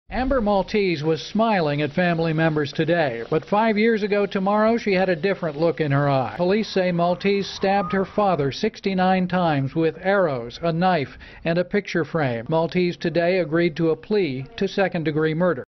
Amber Maltese was smiling at family members today, but 5 years ago tomorrow she had a different look in her eye. Police say Maltese stabbed her father 69 times with arrows, a knife, and a picture frame. Maltese today agreed to a plea to second-degree murder.